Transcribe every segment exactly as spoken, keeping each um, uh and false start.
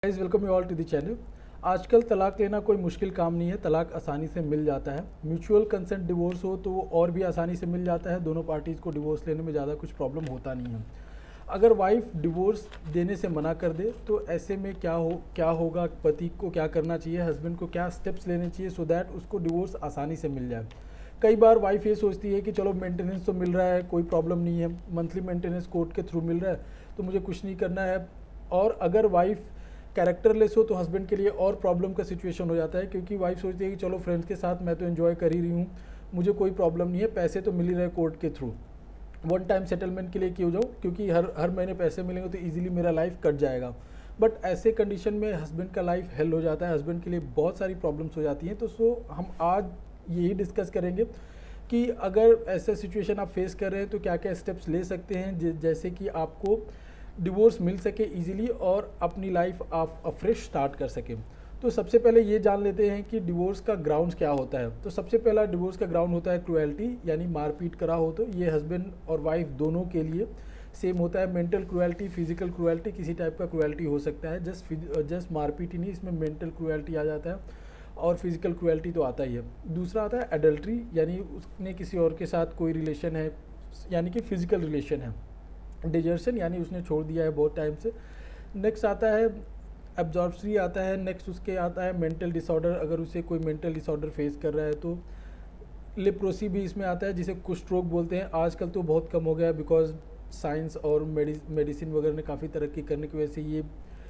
Guys welcome you all to the channel. आजकल तलाक लेना कोई मुश्किल काम नहीं है, तलाक आसानी से मिल जाता है। म्यूचुअल कंसेंट डिवोर्स हो तो वो और भी आसानी से मिल जाता है। दोनों पार्टीज़ को डिवोर्स लेने में ज़्यादा कुछ प्रॉब्लम होता नहीं है। अगर वाइफ डिवोर्स देने से मना कर दे तो ऐसे में क्या हो क्या होगा, पति को क्या करना चाहिए, हस्बैंड को क्या स्टेप्स लेने चाहिए सो दैट उसको डिवोर्स आसानी से मिल जाए। कई बार वाइफ ये सोचती है कि चलो मेंटेनेंस तो मिल रहा है, कोई प्रॉब्लम नहीं है, मंथली मेंटेनेंस कोर्ट के थ्रू मिल रहा है तो मुझे कुछ नहीं करना है। और अगर वाइफ कैरेक्टरलेस हो तो हस्बैंड के लिए और प्रॉब्लम का सिचुएशन हो जाता है, क्योंकि वाइफ सोचती है कि चलो फ्रेंड्स के साथ मैं तो एंजॉय कर ही रही हूँ, मुझे कोई प्रॉब्लम नहीं है, पैसे तो मिल ही रहे कोर्ट के थ्रू, वन टाइम सेटलमेंट के लिए क्यों जाऊँ, क्योंकि हर हर महीने पैसे मिलेंगे तो इजीली मेरा लाइफ कट जाएगा। बट ऐसे कंडीशन में हस्बैंड का लाइफ हेल हो जाता है, हस्बैंड के लिए बहुत सारी प्रॉब्लम्स हो जाती हैं। तो सो हम आज यही डिस्कस करेंगे कि अगर ऐसा सिचुएशन आप फेस कर रहे हैं तो क्या क्या स्टेप्स ले सकते हैं जैसे कि आपको डिवोर्स मिल सके इजीली और अपनी लाइफ आप फ्रेश स्टार्ट कर सकें। तो सबसे पहले ये जान लेते हैं कि डिवोर्स का ग्राउंड्स क्या होता है। तो सबसे पहला डिवोर्स का ग्राउंड होता है क्रुएल्टी, यानी मारपीट करा हो तो ये हस्बैंड और वाइफ दोनों के लिए सेम होता है। मेंटल क्रुएल्टी, फिजिकल क्रुएल्टी, किसी टाइप का क्रुएल्टी हो सकता है, जस्ट जस्ट मारपीट ही नहीं, इसमें मेंटल क्रुएल्टी आ जाता है और फिजिकल क्रुएल्टी तो आता ही है। दूसरा आता है एडल्ट्री, यानी उसने किसी और के साथ कोई रिलेशन है, यानी कि फिजिकल रिलेशन है। डिजर्शन, यानी उसने छोड़ दिया है बहुत टाइम से। नेक्स्ट आता है एब्जॉर्प्शरी आता है। नेक्स्ट उसके आता है मेंटल डिसऑर्डर, अगर उसे कोई मेंटल डिसऑर्डर फेस कर रहा है तो। लेप्रोसी भी इसमें आता है, जिसे कुष्ठ रोग बोलते हैं। आजकल तो बहुत कम हो गया है बिकॉज साइंस और मेडिसिन वगैरह ने काफ़ी तरक्की करने की वजह से ये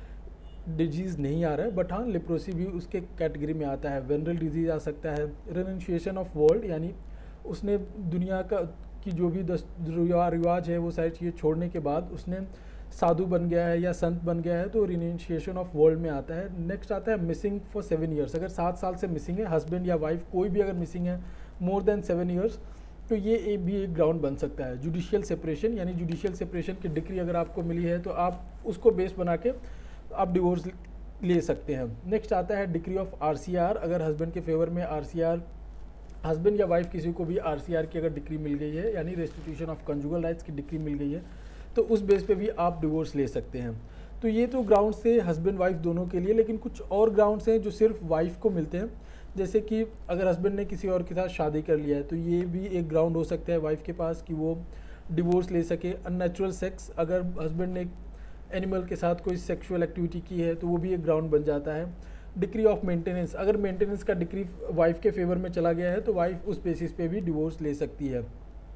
डिजीज़ नहीं आ रहा है, बट हाँ लेप्रोसी भी उसके कैटेगरी में आता है। वेनरल डिजीज़ आ सकता है। रेनोन्शिएशन ऑफ वर्ल्ड, यानी उसने दुनिया का की जो भी दस रिवाज है वो सारी चीज़ें छोड़ने के बाद उसने साधु बन गया है या संत बन गया है, तो रिनोन्शिएशन ऑफ वर्ल्ड में आता है। नेक्स्ट आता है मिसिंग फॉर सेवन ईयर्स, अगर सात साल से मिसिंग है हस्बैंड या वाइफ कोई भी अगर मिसिंग है मोर देन सेवन ईयर्स तो ये एक भी एक ग्राउंड बन सकता है। जुडिशियल सेपरेशन, यानी जुडिशियल सेपरेशन की डिग्री अगर आपको मिली है तो आप उसको बेस बना के आप डिवोर्स ले सकते हैं। नेक्स्ट आता है डिग्री ऑफ आरसीआर, अगर हस्बैंड के फेवर में आरसीआर, हस्बैंड या वाइफ किसी को भी आरसीआर की अगर डिग्री मिल गई है, यानी रेस्टिट्यूशन ऑफ कंजुगल राइट्स की डिग्री मिल गई है, तो उस बेस पे भी आप डिवोर्स ले सकते हैं। तो ये तो ग्राउंड्स थे हस्बैंड वाइफ दोनों के लिए, लेकिन कुछ और ग्राउंड्स हैं जो सिर्फ वाइफ को मिलते हैं। जैसे कि अगर हस्बैंड ने किसी और के साथ शादी कर लिया है तो ये भी एक ग्राउंड हो सकता है वाइफ के पास कि वो डिवोर्स ले सके। अननेचुरल सेक्स, अगर हस्बैंड ने एनिमल के साथ कोई सेक्सुअल एक्टिविटी की है तो वो भी एक ग्राउंड बन जाता है। डिग्री ऑफ मेंटेनेंस, अगर मेंटेनेंस का डिग्री वाइफ के फेवर में चला गया है तो वाइफ उस बेसिस पे भी डिवोर्स ले सकती है।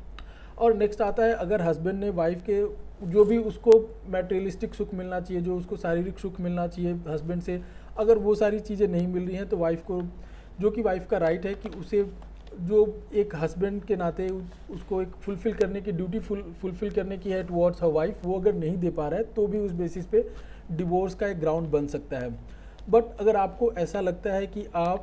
और नेक्स्ट आता है अगर हस्बैंड ने वाइफ के जो भी उसको मैटेरियलिस्टिक सुख मिलना चाहिए, जो उसको शारीरिक सुख मिलना चाहिए हस्बैंड से, अगर वो सारी चीज़ें नहीं मिल रही हैं तो वाइफ को, जो कि वाइफ का राइट है कि उसे जो एक हस्बैंड के नाते उसको एक फुलफ़िल करने की ड्यूटी फुल फुलफ़िल करने की है टुवर्ड्स हर वाइफ, वो अगर नहीं दे पा रहा है तो भी उस बेसिस पे डिवोर्स का एक ग्राउंड बन सकता है। बट अगर आपको ऐसा लगता है कि आप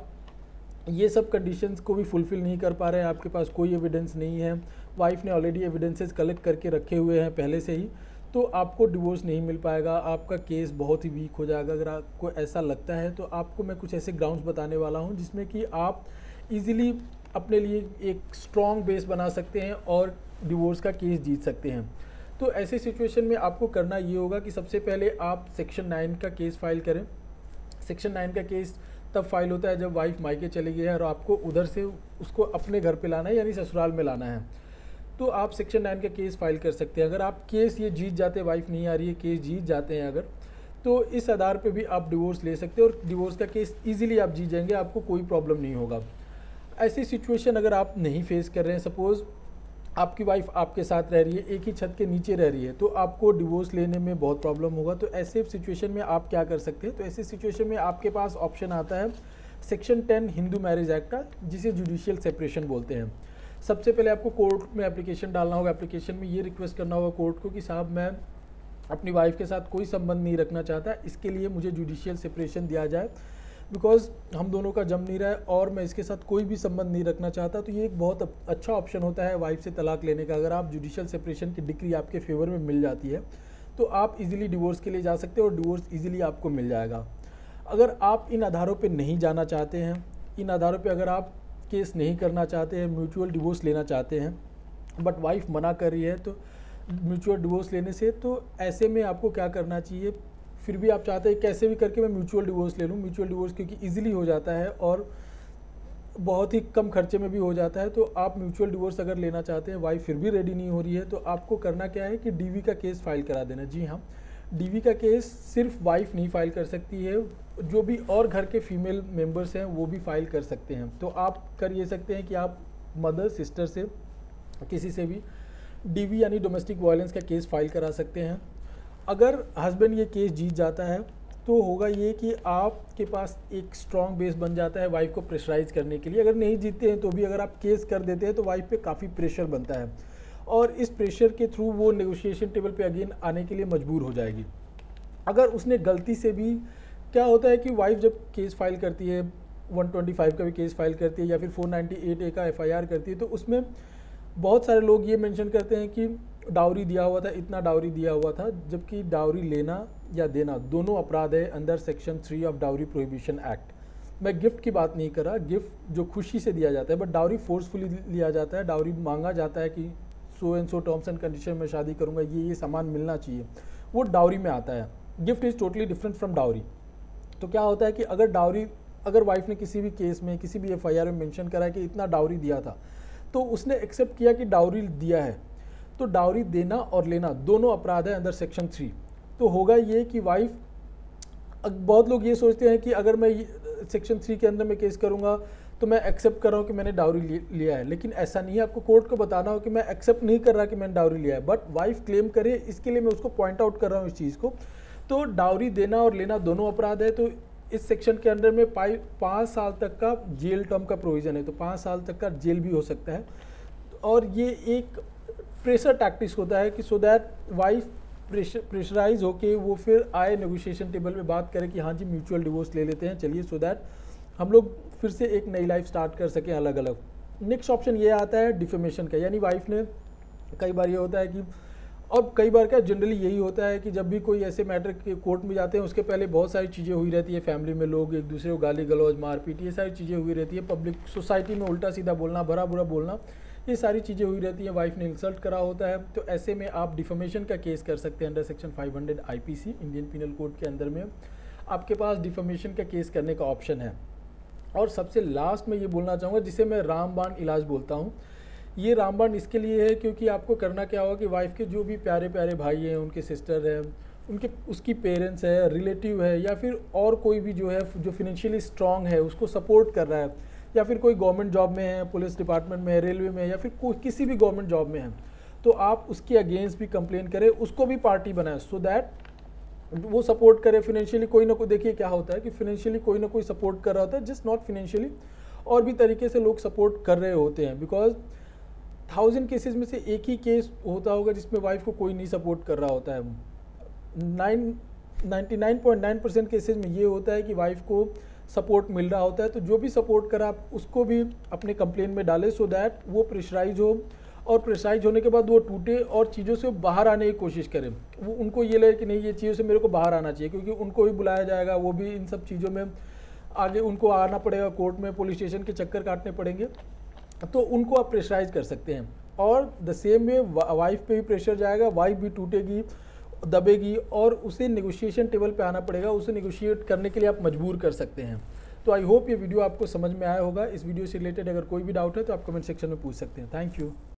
ये सब कंडीशंस को भी फुलफ़िल नहीं कर पा रहे हैं, आपके पास कोई एविडेंस नहीं है, वाइफ ने ऑलरेडी एविडेंसेस कलेक्ट करके रखे हुए हैं पहले से ही, तो आपको डिवोर्स नहीं मिल पाएगा, आपका केस बहुत ही वीक हो जाएगा। अगर आपको ऐसा लगता है तो आपको मैं कुछ ऐसे ग्राउंड्स बताने वाला हूँ जिसमें कि आप इजीली अपने लिए एक स्ट्रॉन्ग बेस बना सकते हैं और डिवोर्स का केस जीत सकते हैं। तो ऐसे सिचुएशन में आपको करना ये होगा कि सबसे पहले आप सेक्शन नाइन का केस फाइल करें। सेक्शन नाइन का केस तब फाइल होता है जब वाइफ मायके चली गई है और आपको उधर से उसको अपने घर पे लाना है, यानी ससुराल में लाना है, तो आप सेक्शन नाइन का केस फाइल कर सकते हैं। अगर आप केस ये जीत जाते हैं, वाइफ नहीं आ रही है, केस जीत जाते हैं अगर, तो इस आधार पे भी आप डिवोर्स ले सकते हैं और डिवोर्स का केस इजीली आप जीत जाएंगे, आपको कोई प्रॉब्लम नहीं होगा। ऐसी सिचुएशन अगर आप नहीं फेस कर रहे हैं, सपोज़ आपकी वाइफ आपके साथ रह रही है, एक ही छत के नीचे रह रही है, तो आपको डिवोर्स लेने में बहुत प्रॉब्लम होगा। तो ऐसे सिचुएशन में आप क्या कर सकते हैं, तो ऐसे सिचुएशन में आपके पास ऑप्शन आता है section ten Hindu marriage act का, जिसे जुडिशियल सेपरेशन बोलते हैं। सबसे पहले आपको कोर्ट में एप्लीकेशन डालना होगा। एप्लीकेशन में ये रिक्वेस्ट करना होगा कोर्ट को कि साहब मैं अपनी वाइफ के साथ कोई संबंध नहीं रखना चाहता, इसके लिए मुझे जुडिशियल सेपरेशन दिया जाए, बिकॉज हम दोनों का जम नहीं रहा है और मैं इसके साथ कोई भी संबंध नहीं रखना चाहता। तो ये एक बहुत अच्छा ऑप्शन होता है वाइफ से तलाक लेने का। अगर आप जुडिशियल सेपरेशन की डिग्री आपके फेवर में मिल जाती है तो आप इजीली डिवोर्स के लिए जा सकते हो और डिवोर्स इजीली आपको मिल जाएगा। अगर आप इन आधारों पे नहीं जाना चाहते हैं, इन आधारों पे अगर आप केस नहीं करना चाहते हैं, म्यूचुअल डिवोर्स लेना चाहते हैं, बट वाइफ मना कर रही है तो म्यूचुअल डिवोर्स लेने से, तो ऐसे में आपको क्या करना चाहिए, फिर भी आप चाहते हैं कैसे भी करके मैं म्यूचुअल डिवोर्स ले लूँ, म्यूचुअल डिवोर्स क्योंकि ईजिली हो जाता है और बहुत ही कम खर्चे में भी हो जाता है, तो आप म्यूचुअल डिवोर्स अगर लेना चाहते हैं, वाइफ फिर भी रेडी नहीं हो रही है, तो आपको करना क्या है कि डीवी का केस फाइल करा देना। जी हाँ, डीवी का केस सिर्फ वाइफ नहीं फाइल कर सकती है, जो भी और घर के फीमेल मेंबर्स हैं वो भी फाइल कर सकते हैं। तो आप कर ये सकते हैं कि आप मदर, सिस्टर से, किसी से भी डीवी यानी डोमेस्टिक वायलेंस का केस फाइल करा सकते हैं। अगर हस्बैंड ये केस जीत जाता है तो होगा ये कि आपके पास एक स्ट्रॉन्ग बेस बन जाता है वाइफ को प्रेशराइज करने के लिए। अगर नहीं जीतते हैं तो भी अगर आप केस कर देते हैं तो वाइफ पे काफ़ी प्रेशर बनता है और इस प्रेशर के थ्रू वो नेगोशिएशन टेबल पे अगेन आने के लिए मजबूर हो जाएगी। अगर उसने गलती से भी, क्या होता है कि वाइफ जब केस फाइल करती है, वन ट्वेंटी फाइव का भी केस फाइल करती है या फिर फोर नाइन्टी एट ए का एफआईआर करती है, तो उसमें बहुत सारे लोग ये मेंशन करते हैं कि डाउरी दिया हुआ था, इतना डाउरी दिया हुआ था, जबकि डाउरी लेना या देना दोनों अपराध है under section three of dowry prohibition act. मैं गिफ्ट की बात नहीं कर रहा, गिफ्ट जो खुशी से दिया जाता है, बट डाउरी फोर्सफुली लिया जाता है, डाउरी मांगा जाता है कि so and so terms and condition में शादी करूंगा, ये ये सामान मिलना चाहिए, वो डाउरी में आता है। Gift is totally different from dowry. तो क्या होता है कि अगर डाउरी, अगर वाइफ ने किसी भी केस में, किसी भी एफआईआर में मेंशन करा है कि इतना डाउरी दिया था, तो उसने एक्सेप्ट किया कि डाउरी दिया है, तो डाउरी देना और लेना दोनों अपराध है अंदर सेक्शन थ्री। तो होगा ये कि वाइफ, बहुत लोग ये सोचते हैं कि अगर मैं सेक्शन थ्री के अंदर में केस करूंगा तो मैं एक्सेप्ट कर रहा हूँ कि मैंने डाउरी लिया है, लेकिन ऐसा नहीं है। आपको कोर्ट को बताना हो कि मैं एक्सेप्ट नहीं कर रहा कि मैंने डाउरी लिया है, बट वाइफ क्लेम करे, इसके लिए मैं उसको पॉइंट आउट कर रहा हूँ इस चीज़ को। तो डाउरी देना और लेना दोनों अपराध है, तो इस सेक्शन के अंदर में पाँच साल तक का जेल टर्म का प्रोविज़न है, तो पाँच साल तक का जेल भी हो सकता है। और ये एक प्रेशर टैक्टिक्स होता है कि so that wife pressure pressurize होके वो फिर आए नेगोशिएशन टेबल पे बात करें कि हाँ जी म्यूचुअल डिवोर्स ले लेते हैं, चलिए, सो दैट हम लोग फिर से एक नई लाइफ स्टार्ट कर सकें अलग अलग। नेक्स्ट ऑप्शन ये आता है डिफेमेशन का, यानी वाइफ ने, कई बार ये होता है कि, और कई बार क्या जनरली यही होता है कि जब भी कोई ऐसे मैटर के कोर्ट में जाते हैं उसके पहले बहुत सारी चीज़ें हुई रहती है, फैमिली में लोग एक दूसरे को गाली गलौज, मारपीट, ये सारी चीज़ें हुई रहती है, पब्लिक सोसाइटी में उल्टा सीधा बोलना, भरा बुरा बोलना, ये सारी चीज़ें हुई रहती हैं, वाइफ ने इंसल्ट करा होता है। तो ऐसे में आप डिफेमेशन का केस कर सकते हैं under section five hundred IPC, Indian penal code के अंदर में आपके पास डिफेमेशन का केस करने का ऑप्शन है। और सबसे लास्ट में ये बोलना चाहूँगा, जिसे मैं रामबाण इलाज बोलता हूँ, ये रामबाण इसके लिए है क्योंकि आपको करना क्या होगा कि वाइफ के जो भी प्यारे प्यारे भाई हैं, उनके सिस्टर हैं, उनके उसकी पेरेंट्स है, रिलेटिव है, या फिर और कोई भी जो है जो फिनेंशियली स्ट्रांग है उसको सपोर्ट कर रहा है, या फिर कोई गवर्नमेंट जॉब में है, पुलिस डिपार्टमेंट में है, रेलवे में है, या फिर कोई किसी भी गवर्नमेंट जॉब में है, तो आप उसके अगेंस्ट भी कंप्लेन करें, उसको भी पार्टी बनाएं, सो दैट वो सपोर्ट करे फिनेंशियली। कोई ना कोई, देखिए क्या होता है कि फिनेंशियली कोई ना कोई सपोर्ट कर रहा होता है, जस्ट नॉट फिनेंशियली, और भी तरीके से लोग सपोर्ट कर रहे होते हैं। बिकॉज थाउजेंड केसेस में से एक ही केस होता होगा जिसमें वाइफ को कोई नहीं सपोर्ट कर रहा होता है। Nine ninety nine point nine percent cases में ये होता है कि वाइफ को सपोर्ट मिल रहा होता है। तो जो भी सपोर्ट करा आप उसको भी अपने कंप्लेन में डालें, सो दैट वो प्रेशराइज हो, और प्रेशराइज होने के बाद वो टूटे और चीज़ों से बाहर आने की कोशिश करें। वो उनको ये लगे कि नहीं, ये चीज़ों से मेरे को बाहर आना चाहिए, क्योंकि उनको भी बुलाया जाएगा, वो भी इन सब चीज़ों में आगे उनको आना पड़ेगा, कोर्ट में, पुलिस स्टेशन के चक्कर काटने पड़ेंगे, तो उनको आप प्रेशराइज कर सकते हैं। और द सेम वे वाइफ पे भी प्रेशर जाएगा, वाइफ भी टूटेगी, दबेगी, और उसे नेगोशिएशन टेबल पे आना पड़ेगा, उसे नेगोशिएट करने के लिए आप मजबूर कर सकते हैं। तो आई होप ये वीडियो आपको समझ में आया होगा। इस वीडियो से रिलेटेड अगर कोई भी डाउट है तो आप कमेंट सेक्शन में पूछ सकते हैं। Thank you.